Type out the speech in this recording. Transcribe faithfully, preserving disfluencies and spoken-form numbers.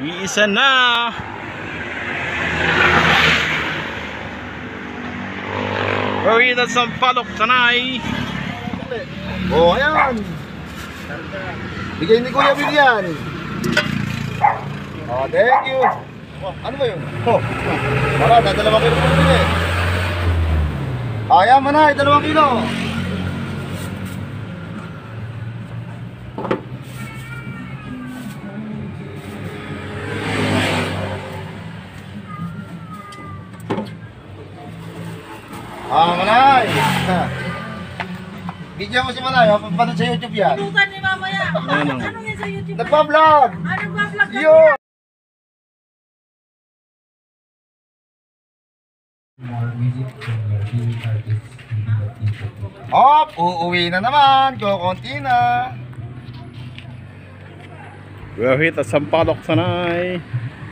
Iisa na. Uy, that's some palok sanay. Oh, ayan. Bigay ni Kuya Bilyan. Oh, thank you. Ano ba yun? Oh, para, dadalawang kilo po bili. Ayan mo na, dalawang kilo. Ah, Manay. Bigyan mo si Manay, mapapanood sa YouTube yan. Pinutan ni mamaya. Ano? Ano yan sa YouTube? Nagpa-vlog. Ah, nagpa-vlog ka Yo. niya? Op, uuwi na naman. Kukunti na. Well, hit at some palok sanay.